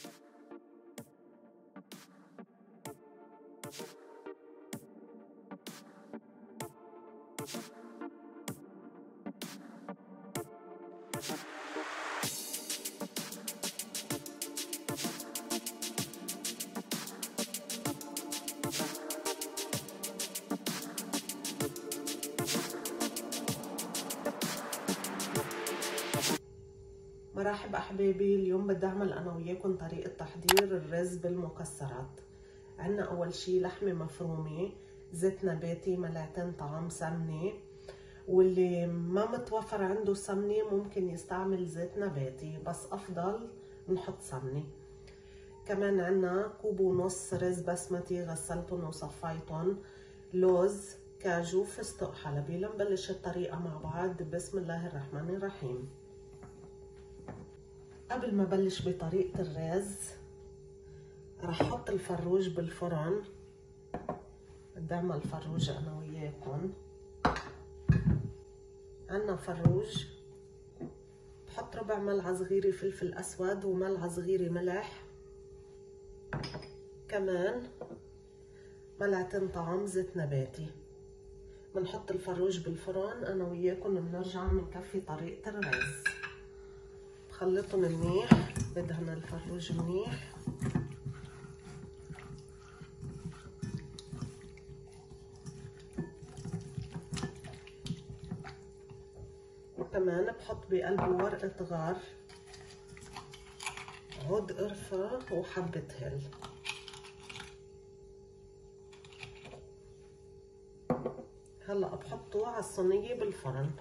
مرحبا احبابي، اليوم بدي اعمل انا وياكم طريقه تحضير الرز بالمكسرات. عنا اول شي لحمه مفرومه، زيت نباتي، ملعقتين طعام سمنه، واللي ما متوفر عنده سمنه ممكن يستعمل زيت نباتي بس افضل نحط سمنه. كمان عنا كوب ونص رز بسمتي غسلتهم وصفيتهم، لوز، كاجو، فستق حلبي. لنبلش الطريقه مع بعض. بسم الله الرحمن الرحيم. قبل ما بلش بطريقة الرز رح احط الفروج بالفرن. بدي اعمل فروج انا وياكم. عنا فروج، بحط ربع ملعقة صغيرة فلفل اسود وملعقة صغيرة ملح، كمان ملعقتين طعام زيت نباتي. بنحط الفروج بالفرن انا وياكم، بنرجع بنكفي طريقة الرز. بخلطهم منيح، بدهن الفروج منيح. وكمان بحط بقلبه ورقة غار، عود قرفة وحبة هل. هلا بحطه على الصينية بالفرن.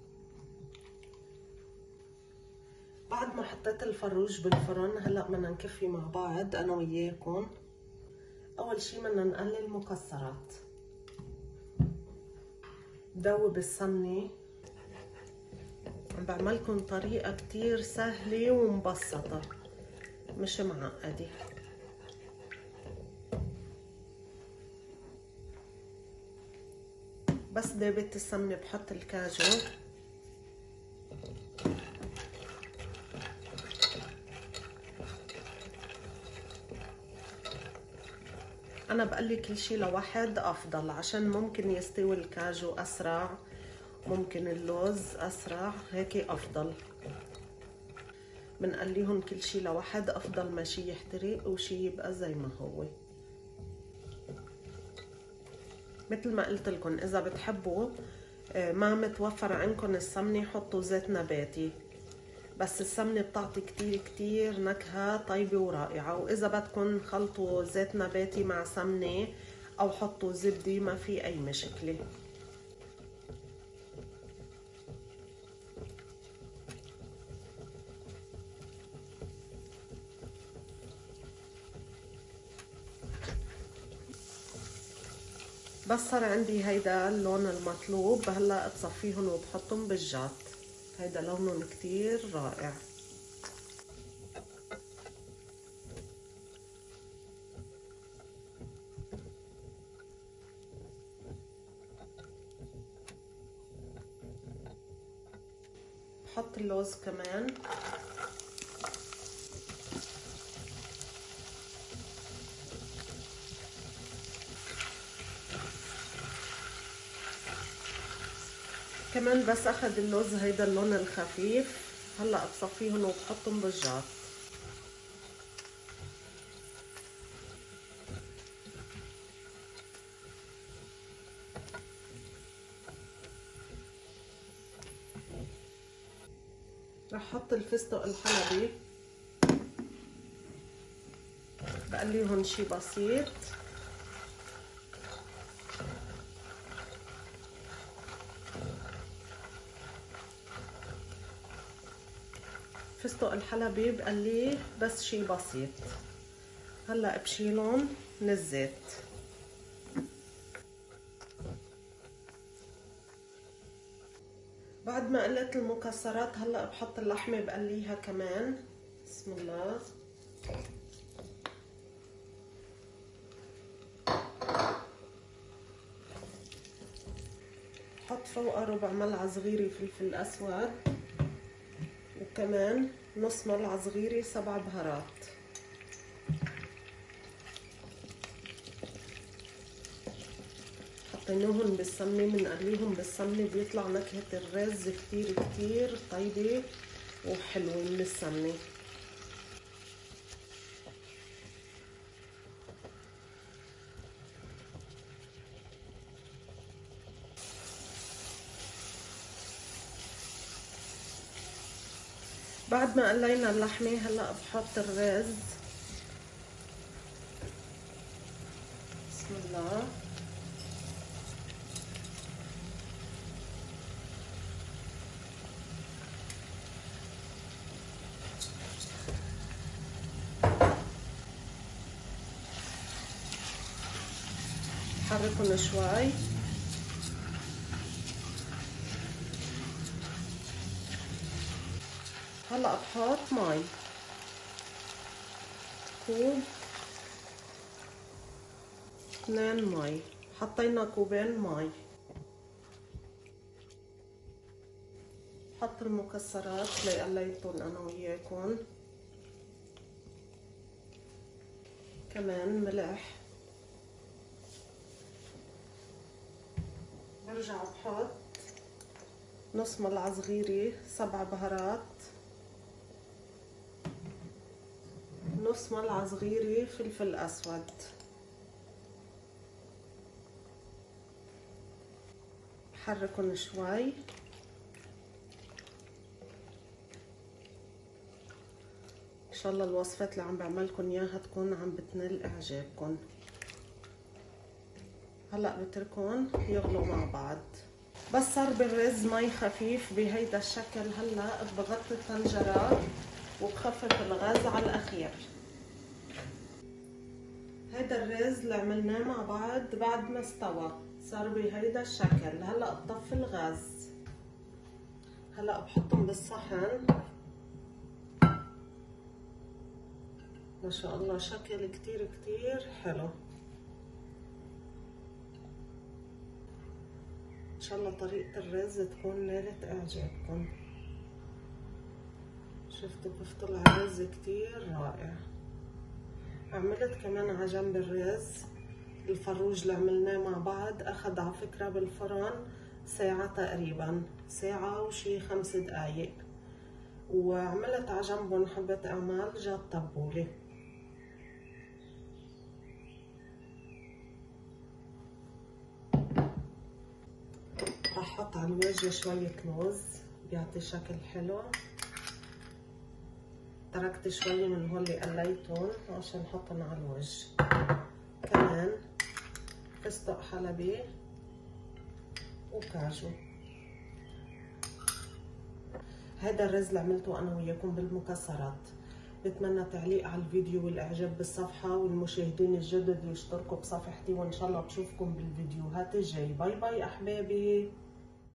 بعد ما حطيت الفروج بالفرن هلا بدنا نكفي مع بعض انا وياكم. اول شي بدنا نقلي المكسرات. دوب السمنه. عم بعملكم طريقه كتير سهله ومبسطه، مش معقده. بس دابت السمنه بحط الكاجو، أنا بقلي كل شي لوحد أفضل، عشان ممكن يستوي الكاجو أسرع، ممكن اللوز أسرع، هيك أفضل. بنقليهم كل شي لوحد أفضل ما شي يحترق وشي يبقى زي ما هو. مثل ما قلت لكم، إذا بتحبوا ما متوفر عندكم السمنة حطوا زيت نباتي، بس السمنة بتعطي كتير نكهة طيبة ورائعة. وإذا بدكم خلطوا زيت نباتي مع سمنة أو حطوا زبدة ما في أي مشكلة. بس صار عندي هيدا اللون المطلوب، هلا بصفيهم وبحطهم بالجات. هيدا لونهم كتير رائع. بحط اللوز كمان. كمان بس اخذ اللوز هيدا اللون الخفيف، هلا بصفيهم وبحطهم بالجات. رح احط الفستق الحلبي، بقليهم شي بسيط. فستق الحلبي بقليه بس شي بسيط. هلا بشيلهم من الزيت. بعد ما قلت المكسرات هلا بحط اللحمه بقليها كمان. بسم الله. بحط فوقها ربع ملعقه صغيره فلفل اسود، وكمان نص ملعقه صغيره سبع بهارات. حطيناهم بالسمنة، بنقليهم بالسمنة بيطلع نكهة الرز كتير كتير طيبة وحلوة من السمنة. بعد ما قلينا اللحمة هلا بحط الرز. بسم الله. حركهم شوي. هلا بحط مي كوب، 2 مي، حطينا كوبين مي. حط المكسرات اللي قليتهم انا وياكم، كمان ملح. برجع بحط نص ملعقة صغيرة 7 بهارات، نص ملعقة صغيرة فلفل اسود. بحركن شوي. ان شاء الله الوصفات اللي عم بعملكن اياها تكون عم بتنال اعجابكن. هلا بتركن يغلوا مع بعض. بس صار بالرز مي خفيف بهيدا الشكل، هلا بغطي الطنجرة وبخفف الغاز على الاخير. هيدا الرز اللي عملناه مع بعض بعد ما استوى صار بهيدا الشكل. هلا بطفي الغاز. هلا بحطهم بالصحن. ما شاء الله شكل كتير كتير حلو. ان شاء الله طريقة الرز تكون نالت اعجابكم. شفتوا كيف طلع الرز كتير رائع. عملت كمان على جنب الرز الفروج اللي عملناه مع بعض، اخد على فكرة بالفرن ساعة تقريبا، ساعة وشي 5 دقايق. وعملت على جنبهم حبة اعمال جات طبولة. رح احط على الوجه شوية لوز بيعطي شكل حلو. تركت شوية من هول اللي قليتهم عشان احطهم على الوجه. كمان فستق حلبي وكاجو. هذا الرز اللي عملته انا وياكم بالمكسرات. بتمنى تعليق على الفيديو والاعجاب بالصفحة، والمشاهدين الجدد يشتركوا بصفحتي، وان شاء الله بشوفكم بالفيديوهات الجاي. باي باي احبابي.